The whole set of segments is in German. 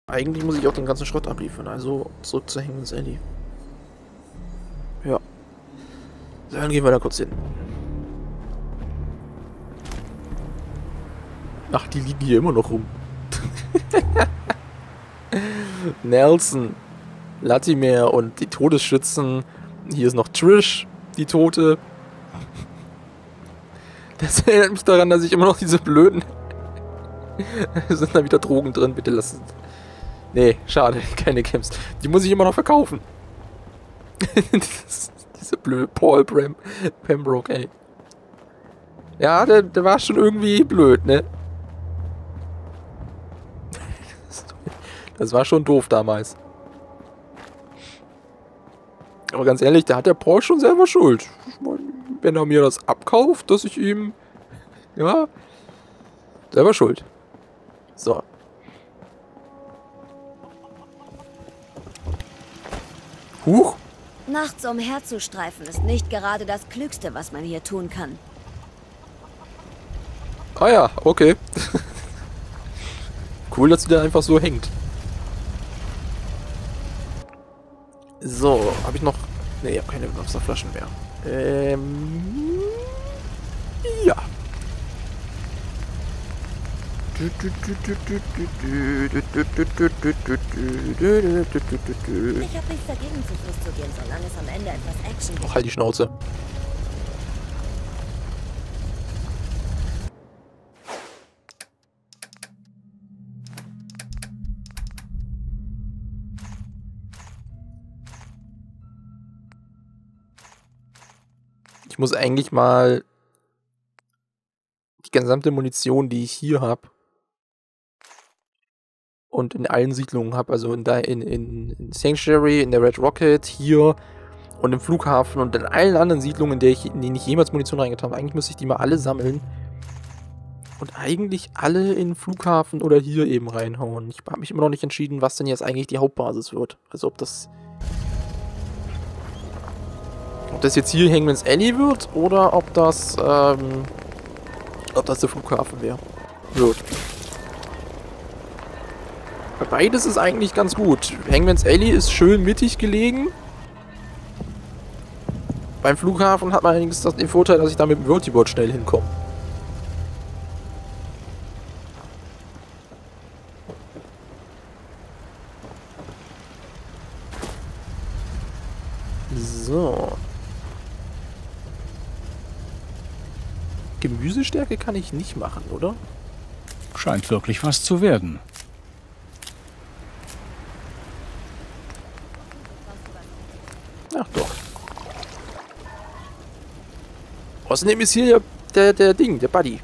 Eigentlich muss ich auch den ganzen Schrott abliefern, also zurück zu Hangman's Alley. Ja. So, dann gehen wir da kurz hin. Ach, die liegen hier immer noch rum. Nelson, Latimer und die Todesschützen. Hier ist noch Trish, die Tote. Das erinnert mich daran, dass ich immer noch diese blöden... Sind da wieder Drogen drin? Bitte lass es. Nee, schade, keine Camps. Die muss ich immer noch verkaufen. Diese blöde Paul Pembroke, ey. Ja, der war schon irgendwie blöd, ne? Das war schon doof damals. Aber ganz ehrlich, da hat der Paul schon selber Schuld. Ich meine, wenn er mir das abkauft, dass ich ihm... Ja, selber schuld. So. Huch. Nachts umherzustreifen ist nicht gerade das Klügste, was man hier tun kann. Ah ja, okay. Cool, dass sie da einfach so hängt. So, habe ich noch... Ne, ich habe keine Wasserflaschen mehr. Ja. Ich habe nichts dagegen, zu Fuß zu gehen, solange es am Ende etwas Action gibt. Ach, halt die Schnauze. Ich muss eigentlich mal die gesamte Munition, die ich hier habe und in allen Siedlungen habe, also in Sanctuary, in der Red Rocket, hier und im Flughafen und in allen anderen Siedlungen, in denen ich jemals Munition reingetan habe. Eigentlich müsste ich die mal alle sammeln und eigentlich alle in den Flughafen oder hier eben reinhauen. Ich habe mich immer noch nicht entschieden, was denn jetzt eigentlich die Hauptbasis wird. Also ob das jetzt hier Hangman's Alley wird oder ob das der Flughafen wird. Beides ist eigentlich ganz gut. Hangman's Alley ist schön mittig gelegen. Beim Flughafen hat man allerdings den Vorteil, dass ich da mit dem Vertibot schnell hinkomme. So. Gemüsestärke kann ich nicht machen, oder? Scheint wirklich was zu werden. Ach doch. Außerdem ist hier der Buddy.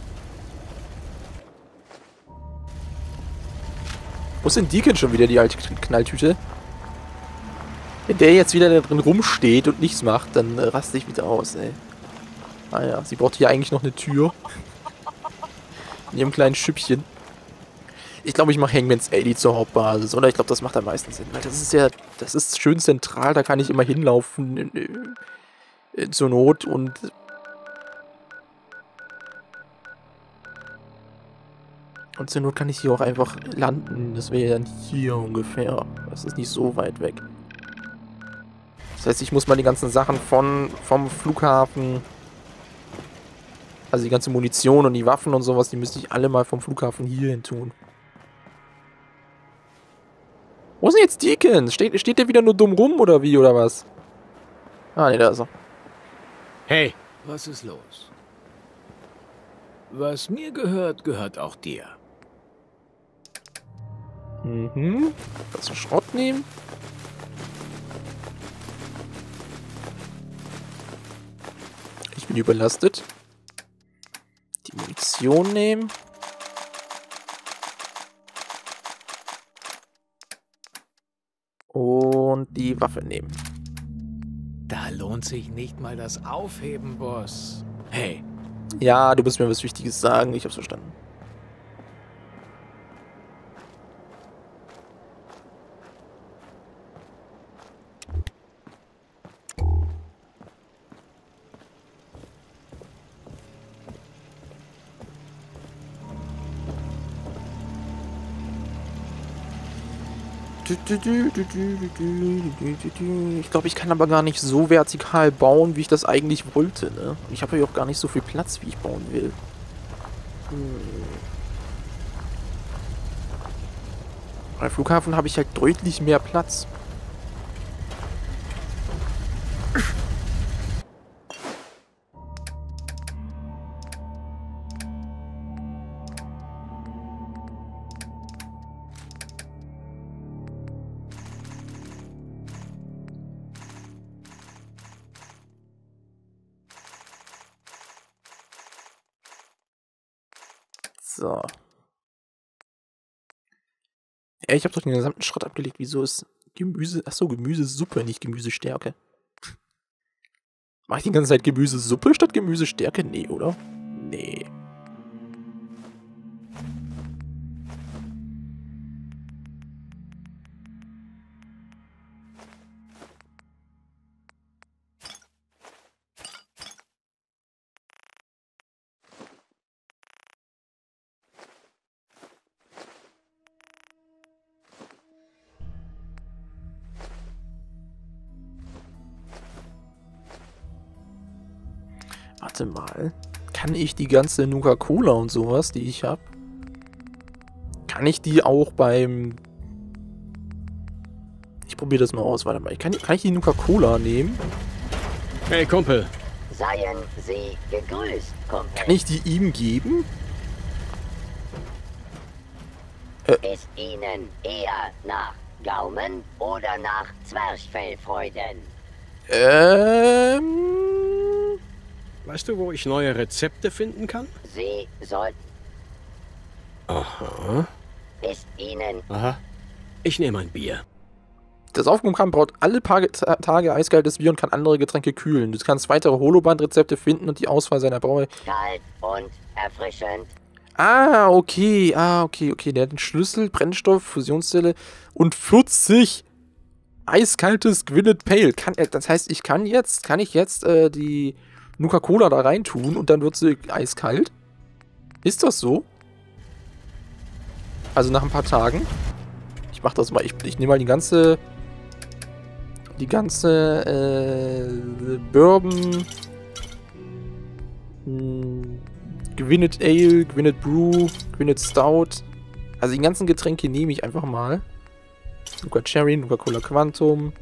Wo ist denn Deacon schon wieder, die alte Knalltüte? Wenn der jetzt wieder da drin rumsteht und nichts macht, dann raste ich wieder aus, ey. Ah ja, sie braucht hier eigentlich noch eine Tür. In ihrem kleinen Schüppchen. Ich glaube, ich mache Hangman's Alley zur Hauptbasis, oder? Ich glaube, das macht am meisten Sinn. Weil das ist schön zentral, da kann ich immer hinlaufen zur Not und... Und zur Not kann ich hier auch einfach landen. Das wäre dann hier ungefähr. Das ist nicht so weit weg. Das heißt, ich muss mal die ganzen Sachen vom Flughafen... Also die ganze Munition und die Waffen und sowas, die müsste ich alle mal vom Flughafen hier hin tun. Wo ist denn jetzt Deacon? Steht der wieder nur dumm rum oder wie, oder was? Ah, ne, da ist er. Hey, was ist los? Was mir gehört, gehört auch dir. Mhm. Kannst du Schrott nehmen? Ich bin überlastet. Die Munition nehmen. Und die Waffe nehmen. Da lohnt sich nicht mal das Aufheben, Boss. Hey, Ja, du musst mir was Wichtiges sagen. Ich hab's verstanden. Ich glaube, ich kann aber gar nicht so vertikal bauen, wie ich das eigentlich wollte, ne? Ich habe ja auch gar nicht so viel Platz, wie ich bauen will. Beim Flughafen habe ich halt deutlich mehr Platz. So. Ja, ich habe doch den gesamten Schrott abgelegt. Wieso ist Gemüse... Achso, Gemüsesuppe, nicht Gemüsestärke. Mach ich die ganze Zeit Gemüsesuppe statt Gemüsestärke? Nee, oder? Nee. Warte mal. Kann ich die ganze Nuka-Cola und sowas, die ich habe, kann ich die auch beim... Ich probiere das mal aus. Warte mal. Kann ich die Nuka-Cola nehmen? Hey, Kumpel. Seien Sie gegrüßt, Kumpel. Kann ich die ihm geben? Ist Ihnen eher nach Gaumen oder nach Zwerchfellfreuden? Weißt du, wo ich neue Rezepte finden kann? Sie sollten... Aha. Ist Ihnen... Aha. Ich nehme ein Bier. Das Aufgenommen braucht alle paar Tage eiskaltes Bier und kann andere Getränke kühlen. Du kannst weitere Holoband-Rezepte finden und die Auswahl seiner Brauerei. kalt und erfrischend? Ah, okay. Der hat einen Schlüssel, Brennstoff, Fusionszelle und 40 eiskaltes Gwyneth Pale. Das heißt, kann ich jetzt die Nuka-Cola da rein tun und dann wird sie eiskalt? Ist das so? Also nach ein paar Tagen? Ich mach das mal. Ich nehme mal die ganze Bourbon, Gwyneth Ale, Gwyneth Brew, Gwyneth Stout. Also die ganzen Getränke nehme ich einfach mal. Nuka Cherry, Nuka Cola Quantum.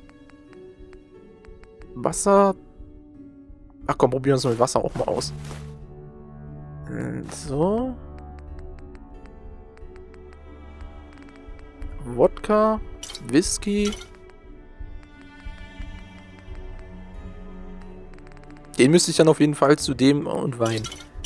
Wasser. Ach komm, probieren wir es mit Wasser auch mal aus. So. Wodka, Whisky. Den müsste ich dann auf jeden Fall zu dem und Wein.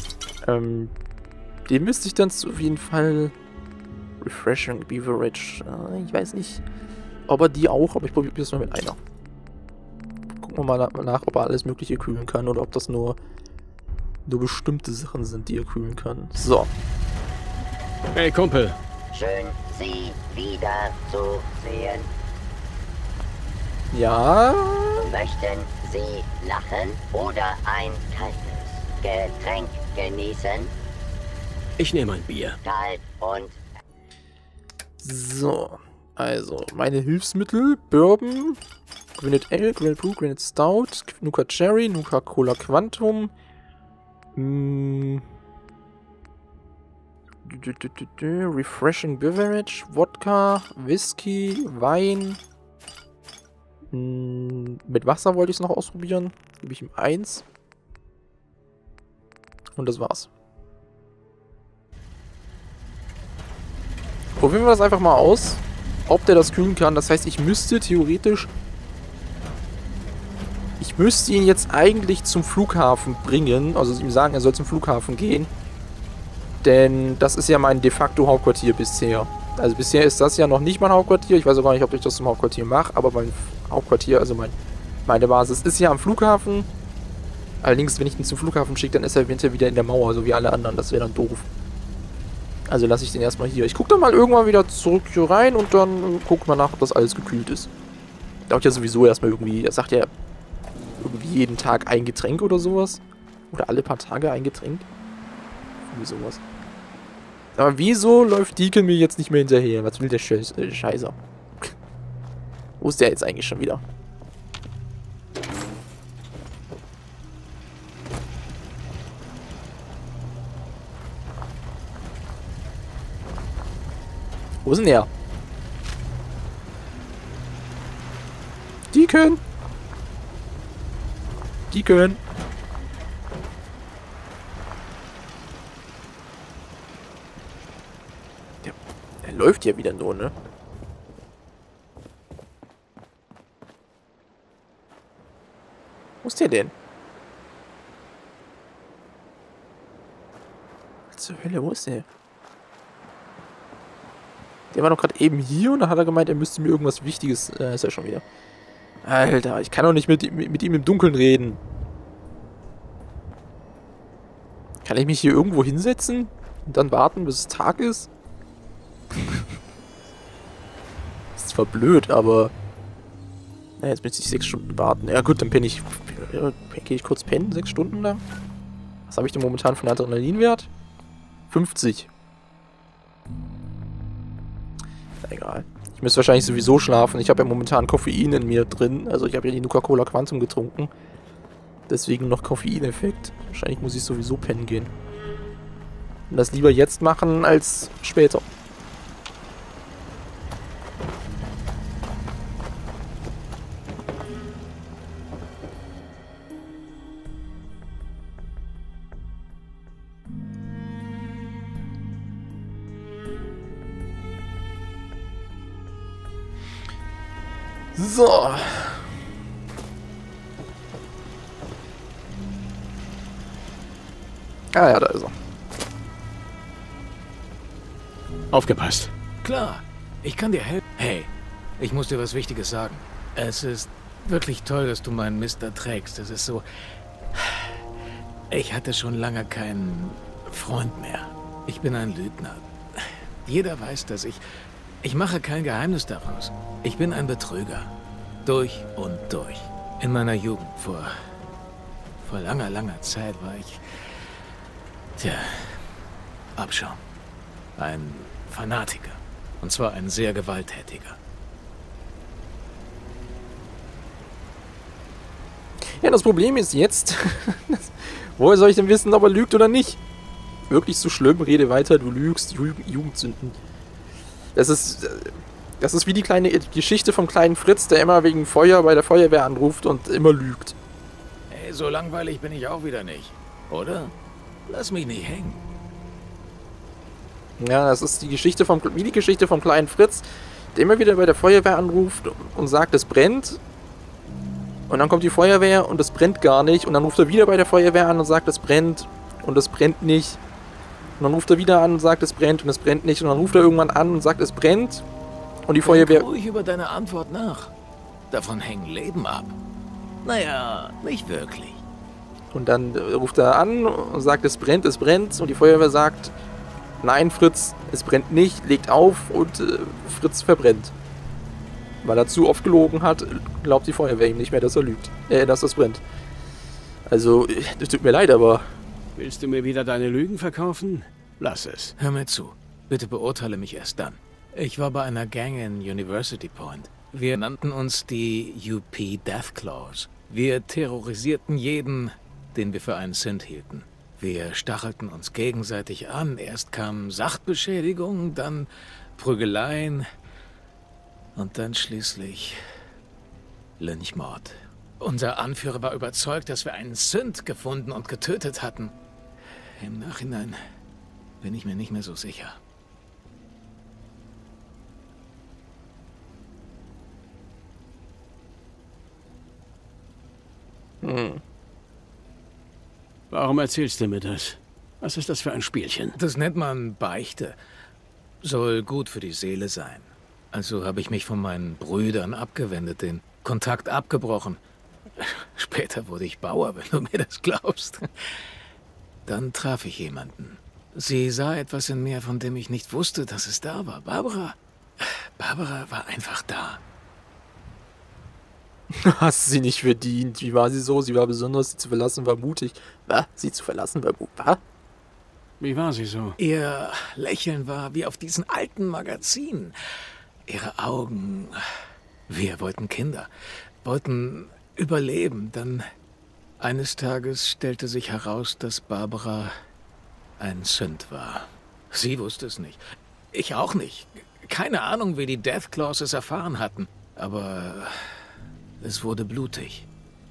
Den müsste ich dann auf jeden Fall Refreshing Beverage. Ich weiß nicht, ob er die auch, aber ich probiere es mal mit einer. Gucken wir mal nach, ob er alles Mögliche kühlen kann oder ob das nur bestimmte Sachen sind, die er kühlen kann. So. Hey, Kumpel. Schön, Sie wieder zu sehen. Ja. Möchten Sie lachen oder ein kaltes Getränk genießen? Ich nehme ein Bier. Kalt und... So. Also, meine Hilfsmittel. Bourbon, Gwyneth Ale, Gwyneth Brew, Gwyneth Stout, Nuka Cherry, Nuka Cola Quantum. Refreshing Beverage, Wodka, Whisky, Wein. Mit Wasser wollte ich es noch ausprobieren. Gebe ich ihm 1. Und das war's. Probieren wir das einfach mal aus, ob der das kühlen kann. Das heißt, ich müsste theoretisch... Ich müsste ihn jetzt eigentlich zum Flughafen bringen. Also ihm sagen, er soll zum Flughafen gehen. Denn das ist ja mein de facto Hauptquartier bisher. Also bisher ist das ja noch nicht mein Hauptquartier. Ich weiß auch gar nicht, ob ich das zum Hauptquartier mache. Aber mein Hauptquartier, also meine Basis ist ja am Flughafen. Allerdings, wenn ich ihn zum Flughafen schicke, dann ist er eventuell wieder in der Mauer, so wie alle anderen. Das wäre dann doof. Also lasse ich den erstmal hier. Ich gucke dann mal irgendwann wieder zurück hier rein und dann gucke mal nach, ob das alles gekühlt ist. Dauert ja sowieso erstmal irgendwie, er sagt ja irgendwie jeden Tag ein Getränk oder sowas. Oder alle paar Tage ein Getränk. Irgendwie sowas. Aber wieso läuft Deacon mir jetzt nicht mehr hinterher? Was will der Scheißer? Wo ist der jetzt eigentlich schon wieder? Wo ist denn der? Deacon! Deacon! Der läuft ja wieder nur, ne? Wo ist der denn? Was zur Hölle, wo ist der? Der war doch gerade eben hier und da hat er gemeint, er müsste mir irgendwas Wichtiges... ist er schon wieder. Alter, ich kann doch nicht mit ihm im Dunkeln reden. Kann ich mich hier irgendwo hinsetzen? Und dann warten, bis es Tag ist? Ist zwar blöd, aber... Na, jetzt müsste ich 6 Stunden warten. Ja gut, dann penne ich... Gehe ich kurz pennen, 6 Stunden lang? Was habe ich denn momentan für einen Adrenalinwert? 50. Egal. Ich müsste wahrscheinlich sowieso schlafen. Ich habe ja momentan Koffein in mir drin. Also ich habe ja die Nuka-Cola Quantum getrunken. Deswegen noch Koffeineffekt. Wahrscheinlich muss ich sowieso pennen gehen. Und das lieber jetzt machen als später. So. Ah ja, da ist er. Aufgepasst. Klar, ich kann dir helfen. Hey, ich muss dir was Wichtiges sagen. Es ist wirklich toll, dass du meinen Mist erträgst. Es ist so... Ich hatte schon lange keinen Freund mehr. Ich bin ein Lügner. Jeder weiß, dass ich mache kein Geheimnis daraus. Ich bin ein Betrüger. Durch und durch. In meiner Jugend, vor langer, langer Zeit war ich... Tja, Abschaum. Ein Fanatiker. Und zwar ein sehr gewalttätiger. Ja, das Problem ist jetzt... Woher soll ich denn wissen, ob er lügt oder nicht? Wirklich so schlimm, rede weiter, du lügst, Jugendsünden. Das ist wie die kleine Geschichte vom kleinen Fritz, der immer wegen Feuer bei der Feuerwehr anruft und immer lügt. Ey, so langweilig bin ich auch wieder nicht. Oder? Lass mich nicht hängen. Ja, das ist die Geschichte vom kleinen Fritz, der immer wieder bei der Feuerwehr anruft und sagt, es brennt. Und dann kommt die Feuerwehr und es brennt gar nicht. Und dann ruft er wieder bei der Feuerwehr an und sagt, es brennt. Und es brennt nicht. Und dann ruft er wieder an und sagt, es brennt und es brennt nicht. Und dann ruft er irgendwann an und sagt, es brennt. Und die Feuerwehr... Denk ruhig über deine Antwort nach. Davon hängen Leben ab. Naja, nicht wirklich. Und dann ruft er an und sagt, es brennt, es brennt. Und die Feuerwehr sagt, nein, Fritz, es brennt nicht, legt auf und Fritz verbrennt. Weil er zu oft gelogen hat, glaubt die Feuerwehr ihm nicht mehr, dass er lügt. Dass das brennt. Also, das tut mir leid, aber... Willst du mir wieder deine Lügen verkaufen? Lass es. Hör mir zu. Bitte beurteile mich erst dann. Ich war bei einer Gang in University Point. Wir nannten uns die UP Deathclaws. Wir terrorisierten jeden, den wir für einen Synth hielten. Wir stachelten uns gegenseitig an. Erst kamen Sachbeschädigungen, dann Prügeleien und dann schließlich Lynchmord. Unser Anführer war überzeugt, dass wir einen Synth gefunden und getötet hatten. Im Nachhinein bin ich mir nicht mehr so sicher. Warum erzählst du mir das? Was ist das für ein Spielchen? Das nennt man Beichte. Soll gut für die Seele sein. Also habe ich mich von meinen Brüdern abgewendet, den Kontakt abgebrochen. Später wurde ich Bauer, wenn du mir das glaubst. Dann traf ich jemanden. Sie sah etwas in mir, von dem ich nicht wusste, dass es da war. Barbara war einfach da. Hast sie nicht verdient. Wie war sie so? Sie war besonders, sie zu verlassen war mutig. Was? Sie zu verlassen war mutig? Was? Wie war sie so? Ihr Lächeln war wie auf diesen alten Magazinen. Ihre Augen Wir wollten Kinder, wollten überleben. Dann eines Tages stellte sich heraus, dass Barbara ein Sünd war. Sie wusste es nicht. Ich auch nicht. Keine Ahnung, wie die Deathclaws es erfahren hatten. Aber es wurde blutig.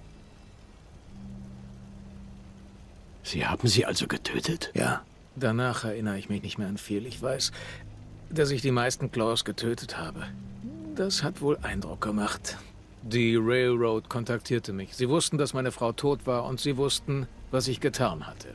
Sie haben sie also getötet? Ja. Danach erinnere ich mich nicht mehr an viel. Ich weiß, dass ich die meisten Claws getötet habe. Das hat wohl Eindruck gemacht. Die Railroad kontaktierte mich. Sie wussten, dass meine Frau tot war und sie wussten, was ich getan hatte.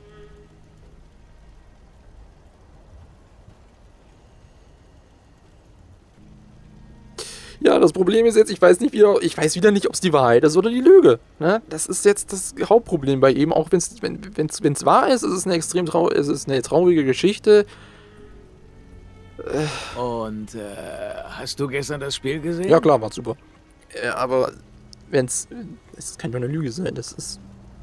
Ja, das Problem ist jetzt, ich weiß wieder nicht, ob es die Wahrheit ist oder die Lüge. Ne? Das ist jetzt das Hauptproblem bei ihm. Auch wenn es wahr ist, ist es eine traurige Geschichte. Und hast du gestern das Spiel gesehen? Ja klar, war super. Aber es kann doch eine Lüge sein. Das ist...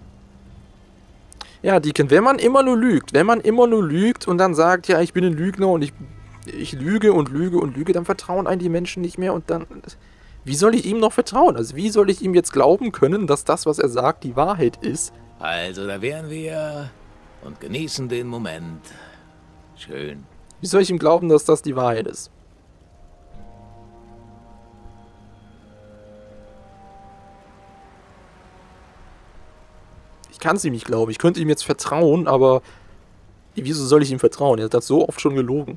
Ja, Deacon, wenn man immer nur lügt und dann sagt, ja, ich bin ein Lügner und ich lüge und lüge und lüge, dann vertrauen einen die Menschen nicht mehr und dann... Wie soll ich ihm noch vertrauen? Also wie soll ich ihm jetzt glauben können, dass das, was er sagt, die Wahrheit ist? Also, da wären wir und genießen den Moment. Schön. Wie soll ich ihm glauben, dass das die Wahrheit ist? Ich kann es ihm nicht glauben. Ich könnte ihm jetzt vertrauen, aber wieso soll ich ihm vertrauen? Er hat das so oft schon gelogen.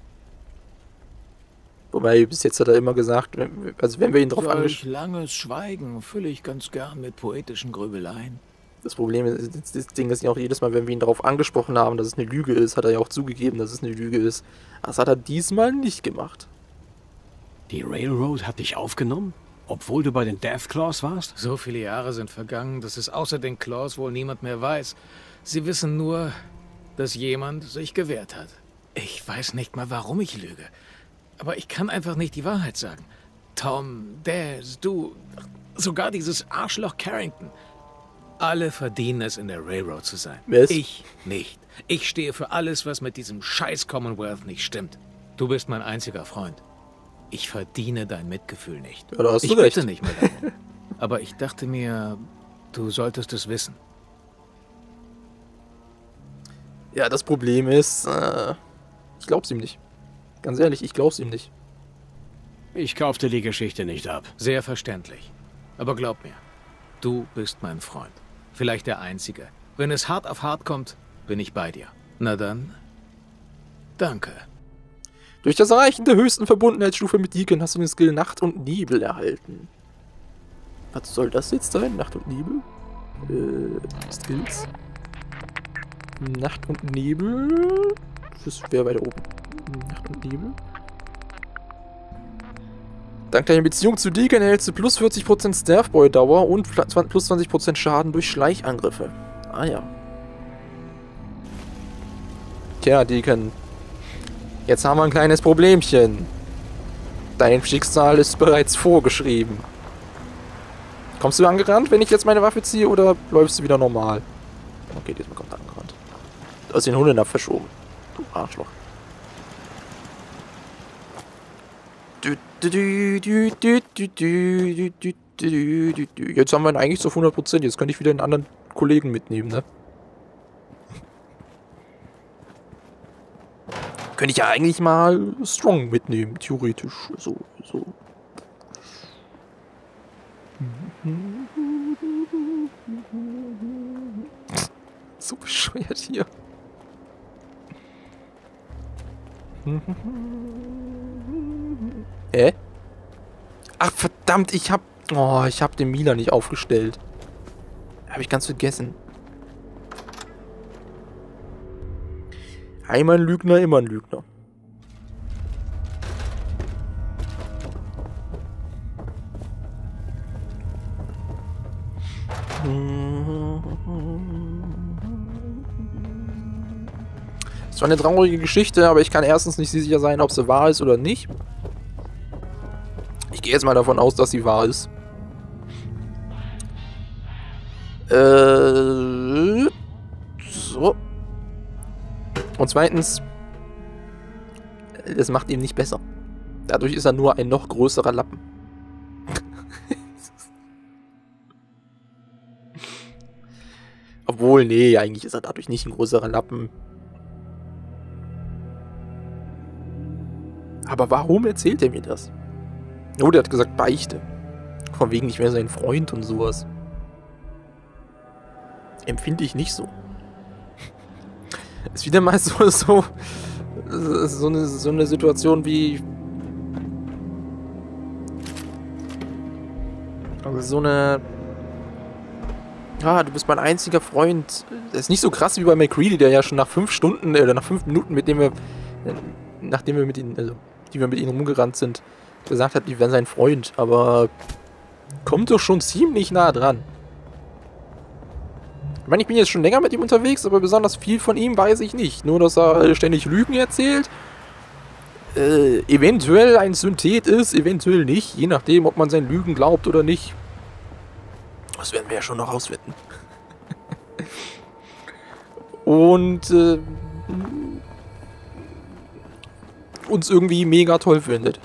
Wobei, bis jetzt hat er immer gesagt, wenn wir ihn drauf angesprochen... Langes Schweigen fülle ich ganz gern mit poetischen Grübeleien. Das Problem ist, das Ding ist ja auch jedes Mal, wenn wir ihn darauf angesprochen haben, dass es eine Lüge ist, hat er ja auch zugegeben, dass es eine Lüge ist. Das hat er diesmal nicht gemacht. Die Railroad hat dich aufgenommen? Obwohl du bei den Deathclaws warst? So viele Jahre sind vergangen, dass es außer den Claws wohl niemand mehr weiß. Sie wissen nur, dass jemand sich gewehrt hat. Ich weiß nicht mal, warum ich lüge. Aber ich kann einfach nicht die Wahrheit sagen. Tom, Daz, du, sogar dieses Arschloch Carrington. Alle verdienen es, in der Railroad zu sein. Was? Ich nicht. Ich stehe für alles, was mit diesem scheiß Commonwealth nicht stimmt. Du bist mein einziger Freund. Ich verdiene dein Mitgefühl nicht. Ja, da hast du ich recht. bitte nicht mehr darum. Aber ich dachte mir, du solltest es wissen. Ja, das Problem ist, ich glaub's ihm nicht. Ganz ehrlich, ich glaub's ihm nicht. Ich kaufte die Geschichte nicht ab. Sehr verständlich. Aber glaub mir, du bist mein Freund. Vielleicht der Einzige. Wenn es hart auf hart kommt, bin ich bei dir. Na dann, danke. Durch das Erreichen der höchsten Verbundenheitsstufe mit Deacon hast du den Skill Nacht und Nebel erhalten. Was soll das jetzt sein? Nacht und Nebel? Skills. Nacht und Nebel. Das wäre weiter oben. Nacht und Nebel. Dank deiner Beziehung zu Deacon erhältst du plus 40% Staffboy-Dauer und plus 20% Schaden durch Schleichangriffe. Ah ja. Tja, Deacon. Jetzt haben wir ein kleines Problemchen. Dein Schicksal ist bereits vorgeschrieben. Kommst du angerannt, wenn ich jetzt meine Waffe ziehe, oder läufst du wieder normal? Okay, diesmal kommt er angerannt. Du hast den Hundenapf verschoben. Du Arschloch. Jetzt haben wir ihn eigentlich zu 100%. Jetzt könnte ich wieder einen anderen Kollegen mitnehmen, ne? Könnte ich ja eigentlich mal Strong mitnehmen, theoretisch. So. So bescheuert hier. Ach verdammt, ich hab den Mila nicht aufgestellt. Habe ich ganz vergessen. Einmal ein Lügner, immer ein Lügner. Das war eine traurige Geschichte, aber ich kann erstens nicht sicher sein, ob sie wahr ist oder nicht. Ich gehe jetzt mal davon aus, dass sie wahr ist. So. Und zweitens, das macht ihn nicht besser. Dadurch ist er nur ein noch größerer Lappen. Obwohl, nee, eigentlich ist er dadurch nicht ein größerer Lappen. Aber warum erzählt er mir das? Oh, der hat gesagt Beichte. Von wegen, ich wäre sein Freund und sowas. Empfinde ich nicht so. Ist wieder mal so eine Situation wie... Also so eine... Ah, du bist mein einziger Freund. Das ist nicht so krass wie bei MacReady, der ja schon nach 5 Stunden oder nach 5 Minuten, nachdem wir mit ihm, also die wir mit ihm rumgerannt sind, gesagt hat, die wären sein Freund. Aber kommt doch schon ziemlich nah dran. Ich meine, ich bin jetzt schon länger mit ihm unterwegs, aber besonders viel von ihm weiß ich nicht. Nur, dass er ständig Lügen erzählt. Eventuell ein Synthet ist, eventuell nicht. Je nachdem, ob man seinen Lügen glaubt oder nicht. Das werden wir ja schon noch rausfinden. Und uns irgendwie mega toll findet.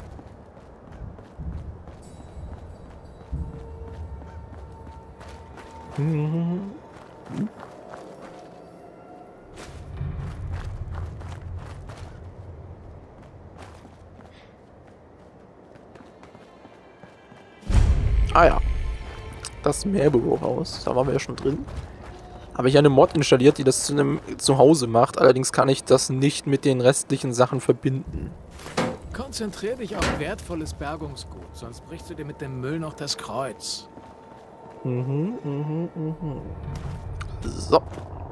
Ah ja. Das Marlborough-Haus. Da waren wir ja schon drin. Habe ich eine Mod installiert, die das zu einem Zuhause macht. Allerdings kann ich das nicht mit den restlichen Sachen verbinden. Konzentrier dich auf wertvolles Bergungsgut, sonst brichst du dir mit dem Müll noch das Kreuz. So.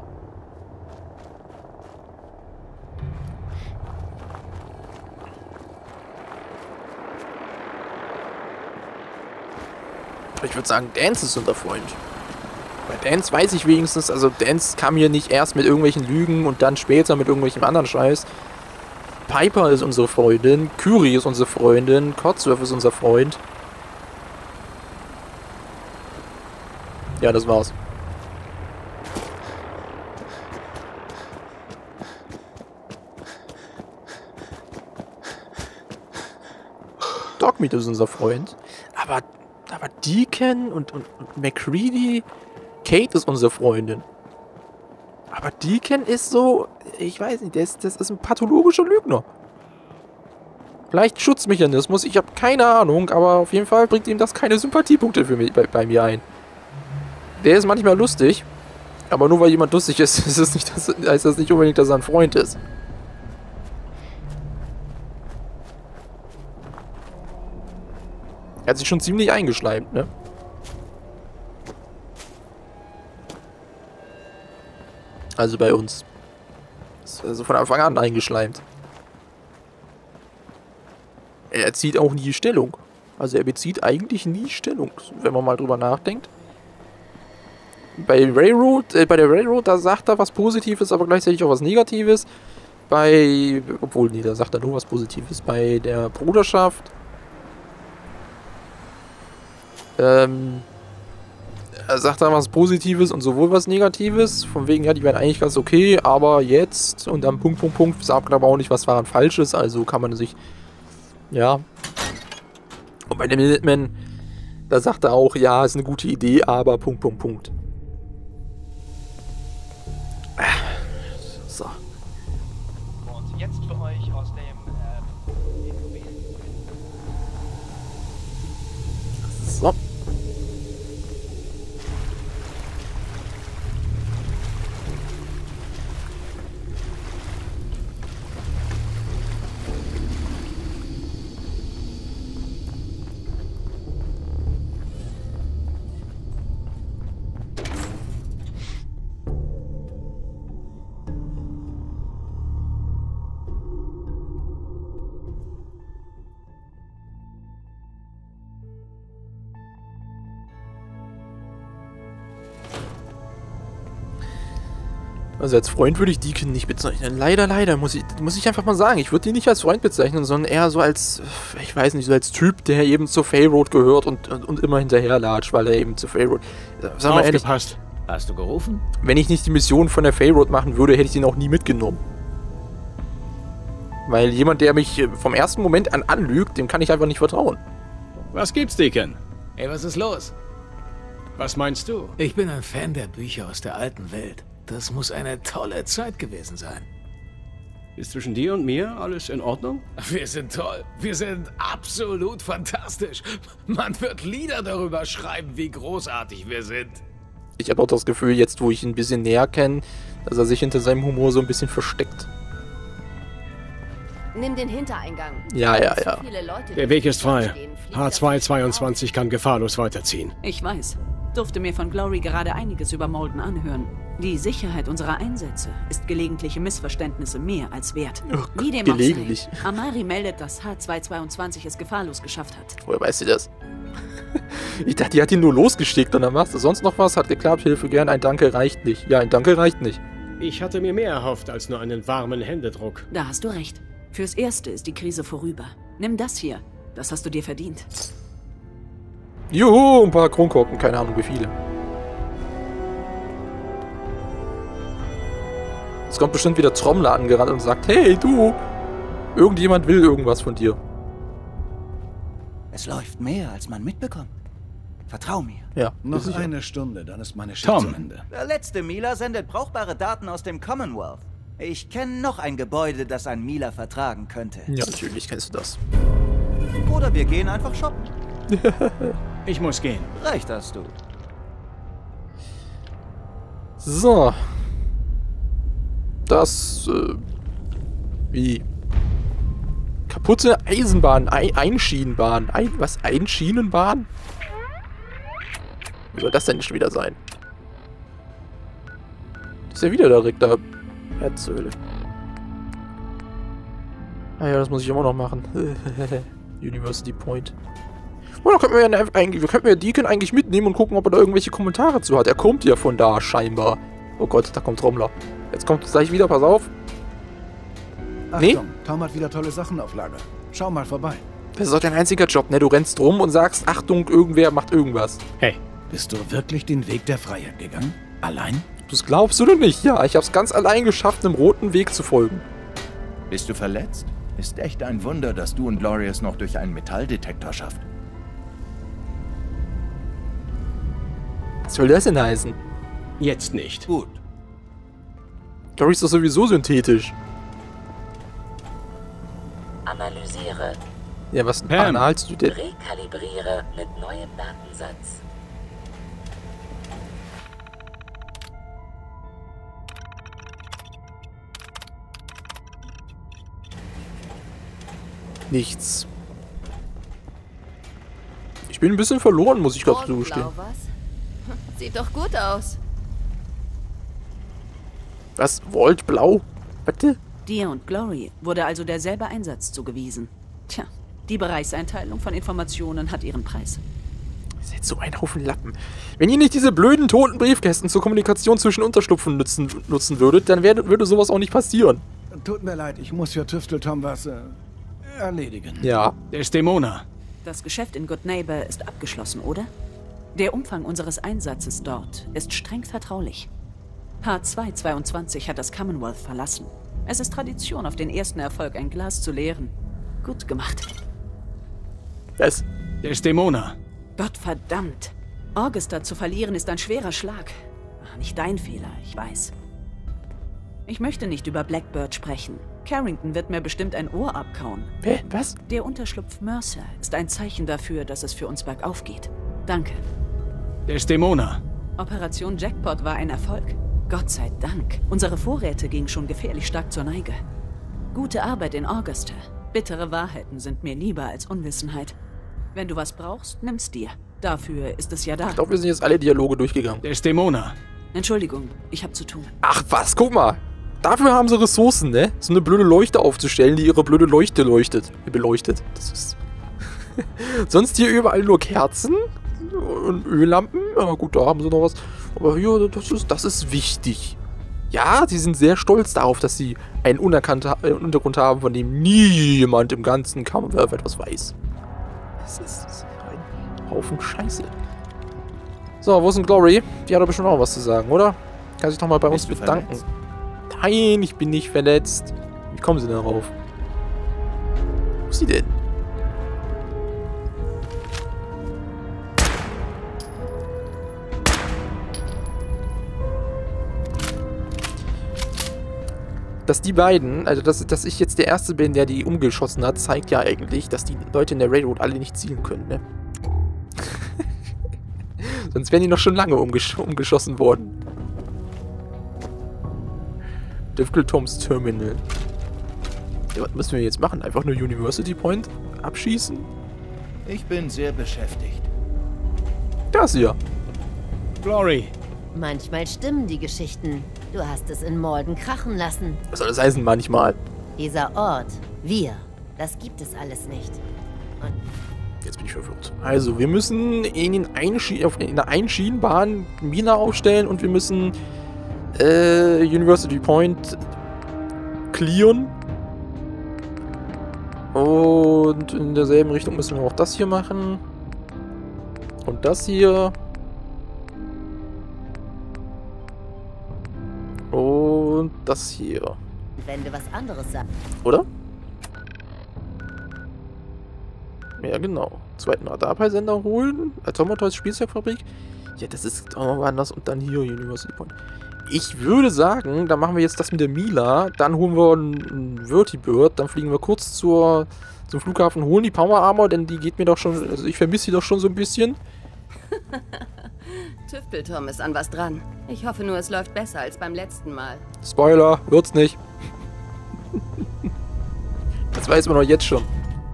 Ich würde sagen, Dance ist unser Freund. Bei Dance weiß ich wenigstens, also Dance kam hier nicht erst mit irgendwelchen Lügen und dann später mit irgendwelchem anderen Scheiß. Piper ist unsere Freundin, Curie ist unsere Freundin, Codsworth ist unser Freund. Ja, das war's. Dogmeat ist unser Freund. Aber Deacon und MacReady, Kate ist unsere Freundin. Aber Deacon ist so, ich weiß nicht, das ist ein pathologischer Lügner. Vielleicht Schutzmechanismus, ich habe keine Ahnung, aber auf jeden Fall bringt ihm das keine Sympathiepunkte für mich, bei mir ein. Der ist manchmal lustig, aber nur weil jemand lustig ist, heißt das nicht unbedingt, dass er ein Freund ist. Er hat sich schon ziemlich eingeschleimt, ne? Also bei uns. Ist also von Anfang an eingeschleimt. Er zieht auch nie Stellung. Also er bezieht eigentlich nie Stellung, wenn man mal drüber nachdenkt. Bei der Railroad, da sagt er was Positives, aber gleichzeitig auch was Negatives. Obwohl, nee, da sagt er nur was Positives. Bei der Bruderschaft sagt er was Positives und sowohl was Negatives. Von wegen, ja, die wären eigentlich ganz okay, aber jetzt und dann Punkt, sagt aber auch nicht, was daran falsch ist. Also kann man sich, ja. Und bei dem Minuteman, da sagt er auch, ja, ist eine gute Idee, aber Punkt. So. Und jetzt für euch aus dem So. Also als Freund würde ich Deacon nicht bezeichnen. Leider, muss ich einfach mal sagen. Ich würde ihn nicht als Freund bezeichnen, sondern eher so als, ich weiß nicht, so als Typ, der eben zur Failroad gehört und immer hinterherlatscht, weil er eben zur Failroad... Sag mal ehrlich, Aufgepasst. Hast du gerufen? wenn ich nicht die Mission von der Failroad machen würde, hätte ich ihn auch nie mitgenommen. Weil jemand, der mich vom ersten Moment an anlügt, dem kann ich einfach nicht vertrauen. Was gibt's, Deacon? Ey, was ist los? Was meinst du? Ich bin ein Fan der Bücher aus der alten Welt. Das muss eine tolle Zeit gewesen sein. Ist zwischen dir und mir alles in Ordnung? Wir sind toll. Wir sind absolut fantastisch. Man wird Lieder darüber schreiben, wie großartig wir sind. Ich habe auch das Gefühl, jetzt wo ich ihn ein bisschen näher kenne, dass er sich hinter seinem Humor so ein bisschen versteckt. Nimm den Hintereingang. Ja. Zu viele Leute, Der Weg ist frei. stehen, fliegen das nicht H222 kann gefahrlos weiterziehen. Ich weiß. Durfte mir von Glory gerade einiges über Molden anhören. Die Sicherheit unserer Einsätze ist gelegentliche Missverständnisse mehr als wert. Ach, Wie dem gelegentlich. auch sei, Amari meldet, dass H222 es gefahrlos geschafft hat. Woher weiß sie das? Ich dachte, die hat ihn nur losgeschickt und dann machst du sonst noch was. Hat geklappt, Hilfe gern, ein Danke reicht nicht. Ja, ein Danke reicht nicht. Ich hatte mir mehr erhofft als nur einen warmen Händedruck. Da hast du recht. Fürs Erste ist die Krise vorüber. Nimm das hier. Das hast du dir verdient. Juhu, ein paar Kronkorken, keine Ahnung wie viele. Es kommt bestimmt wieder Trommler angerannt und sagt, hey du, irgendjemand will irgendwas von dir. Es läuft mehr, als man mitbekommt. Vertrau mir. Ja, Noch sicher. eine Stunde, dann ist meine Schicht zu Ende. Der letzte Mila sendet brauchbare Daten aus dem Commonwealth. Ich kenne noch ein Gebäude, das ein Mila vertragen könnte. Ja, natürlich kennst du das. Oder wir gehen einfach shoppen. Ich muss gehen. Recht hast du. So. Das, wie? Kaputte Eisenbahn, Einschienenbahn. Was? Einschienenbahn? Wie soll das denn schon wieder sein? Das ist ja wieder direkt da. Erzöhle. Ah ja, das muss ich immer noch machen. University Point. Oh, da könnten wir Deacon eigentlich mitnehmen und gucken, ob er da irgendwelche Kommentare zu hat. Er kommt ja von da, scheinbar. Oh Gott, da kommt Trommler. Jetzt kommt es gleich wieder, pass auf. Achtung, Tom hat wieder tolle Sachen auf Lager. Schau mal vorbei. Das ist doch dein einziger Job, ne? Du rennst rum und sagst, Achtung, irgendwer macht irgendwas. Hey, Bist du wirklich den Weg der Freiheit gegangen? Allein? Das glaubst du denn nicht? Ja, ich hab's ganz allein geschafft, einem roten Weg zu folgen. Bist du verletzt? Ist echt ein Wunder, dass du und Glorious noch durch einen Metalldetektor schafft. Was soll das denn heißen? jetzt nicht. Gut. Glory ist doch sowieso synthetisch. Analysiere. Ja, was Pam. analst du denn? Rekalibriere mit neuem Datensatz. Nichts. Ich bin ein bisschen verloren, muss ich gerade Blau, zugestehen. was? Sieht doch gut aus. Was? Volt blau? Warte. Dir und Glory wurde also derselbe Einsatz zugewiesen. Tja, die Bereichseinteilung von Informationen hat ihren Preis. Ihr seid so ein Haufen Lappen. Wenn ihr nicht diese blöden toten Briefkästen zur Kommunikation zwischen Unterschlupfen nutzen würdet, dann würde sowas auch nicht passieren. Tut mir leid, ich muss für Tüftel Tom was erledigen. Ja. Desdemona. Das Geschäft in Good Neighbor ist abgeschlossen, oder? Der Umfang unseres Einsatzes dort ist streng vertraulich. H222 hat das Commonwealth verlassen. Es ist Tradition, auf den ersten Erfolg ein Glas zu leeren. Gut gemacht. Was? Desdemona. Gottverdammt. Augusta zu verlieren ist ein schwerer Schlag. Ach, nicht dein Fehler, ich weiß. Ich möchte nicht über Blackbird sprechen. Carrington wird mir bestimmt ein Ohr abkauen. Hä? Was? Der Unterschlupf Mercer ist ein Zeichen dafür, dass es für uns bergauf geht. Danke. Desdemona. Operation Jackpot war ein Erfolg. Gott sei Dank. Unsere Vorräte gingen schon gefährlich stark zur Neige. Gute Arbeit in Augusta. Bittere Wahrheiten sind mir lieber als Unwissenheit. Wenn du was brauchst, nimm's dir. Dafür ist es ja da. Ich glaube, wir sind jetzt alle Dialoge durchgegangen. Desdemona. Entschuldigung, ich habe zu tun. Ach was, guck mal. Dafür haben sie Ressourcen, ne? So eine blöde Leuchte aufzustellen, die ihre blöde Leuchte leuchtet. Beleuchtet. Das ist... Sonst hier überall nur Kerzen und Öllampen. Ja gut, da haben sie noch was. Aber hier, das ist wichtig. Ja, sie sind sehr stolz darauf, dass sie einen Untergrund haben, von dem niemand im ganzen Commonwealth etwas weiß. Das ist ein Haufen Scheiße. So, wo ist denn Glory? Die hat doch bestimmt auch was zu sagen, oder? Kann sich doch mal bei uns Bist du bedanken. verletzt? Nein, ich bin nicht verletzt. Wie kommen sie denn darauf? Wo ist sie denn? dass die beiden, also dass ich jetzt der Erste bin, der die umgeschossen hat, zeigt ja eigentlich, dass die Leute in der Railroad alle nicht zielen können, ne? Sonst wären die noch schon lange umgeschossen worden. Difficult Toms Terminal. Ja, was müssen wir jetzt machen? Einfach nur University Point abschießen? Ich bin sehr beschäftigt. Das hier. Glory. Manchmal stimmen die Geschichten. Du hast es in Malden krachen lassen. Was soll das heißen manchmal? Dieser Ort, wir, das gibt es alles nicht. Und Jetzt bin ich verwirrt. Also, wir müssen in einer Einschienenbahn Mina aufstellen und wir müssen University Point clearen. Und in derselben Richtung müssen wir auch das hier machen. Und das hier. Und das hier. wenn du was anderes sagst. Oder? Ja, genau. Zweiten Radarpeilsender holen. Automatoys Spielzeugfabrik. Ja, das ist auch noch anders. Und dann hier University Point. Ich würde sagen, dann machen wir jetzt das mit der Mila. Dann holen wir einen Vertibird. Dann fliegen wir kurz zum Flughafen, holen die Power Armor, denn die geht mir doch schon. Also ich vermisse sie doch schon so ein bisschen. Tüftelturm ist an was dran. Ich hoffe nur, es läuft besser als beim letzten Mal. Spoiler, wird's nicht. Das weiß man doch jetzt schon.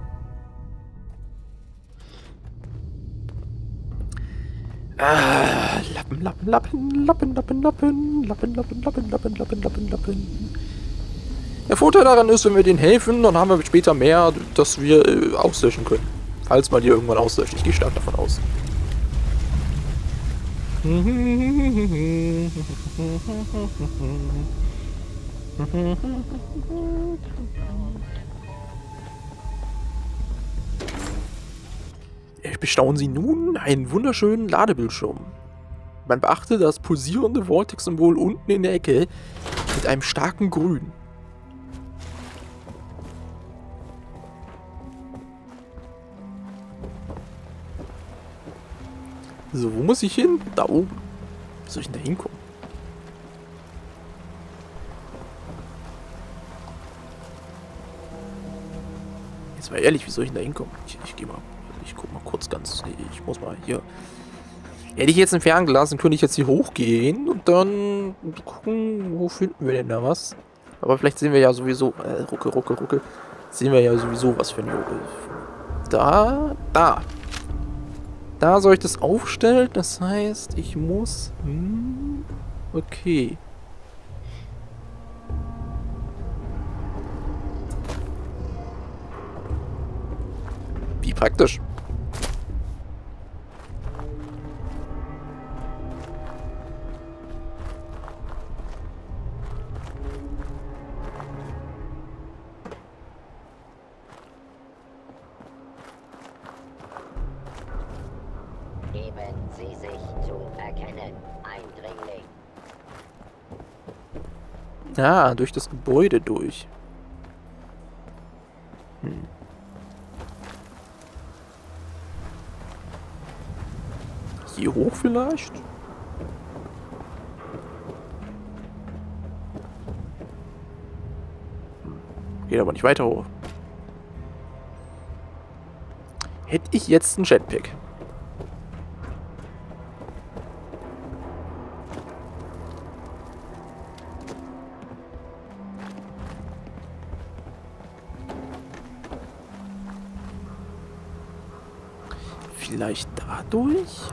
Lappen. Der Vorteil daran ist, wenn wir denen helfen, dann haben wir später mehr, dass wir auslöschen können. Falls mal die irgendwann auslöschen. Ich gehe stark davon aus. Bestaunen Sie nun einen wunderschönen Ladebildschirm. Man beachte das pulsierende Vortex-Symbol unten in der Ecke mit einem starken Grün. So, wo muss ich hin? Da oben. Wie soll ich denn da hinkommen? Jetzt mal ehrlich, wie soll ich denn da hinkommen? Ich gehe mal. Ich guck mal kurz ganz. Ich muss mal hier. Hätte ich jetzt ein Fernglas, dann könnte ich jetzt hier hochgehen und dann gucken, wo finden wir denn da was. Aber vielleicht sehen wir ja sowieso. Rucke. Sehen wir ja sowieso was für ein Jogel. Da. Da soll ich das aufstellen. Das heißt, ich muss. Okay. Wie praktisch. Geben Sie sich zu erkennen, Eindringling. Ah, durch das Gebäude durch. Hier hoch vielleicht? Geht aber nicht weiter hoch. Hätte ich jetzt einen Jetpack? Vielleicht dadurch?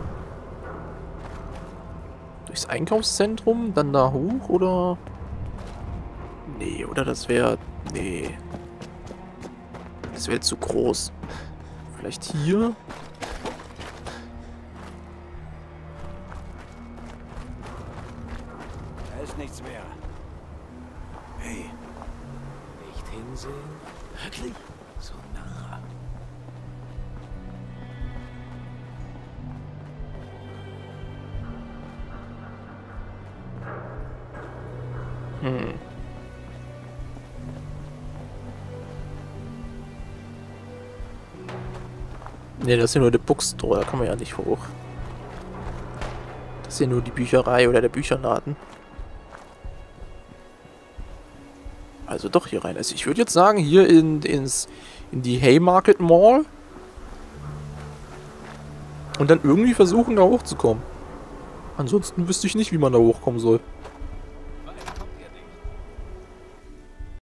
Durchs Einkaufszentrum, dann da hoch, oder? Nee, oder das wäre... Nee. Das wäre zu groß. Vielleicht hier? Da ist nichts mehr. Hey. Nicht hinsehen? Wirklich? So nah. Ne, das ist ja nur der Bookstore, da kann man ja nicht hoch. Das ist ja nur die Bücherei oder der Bücherladen. Also doch hier rein. Also ich würde jetzt sagen, hier in die Haymarket Mall. Und dann irgendwie versuchen, da hochzukommen. Ansonsten wüsste ich nicht, wie man da hochkommen soll.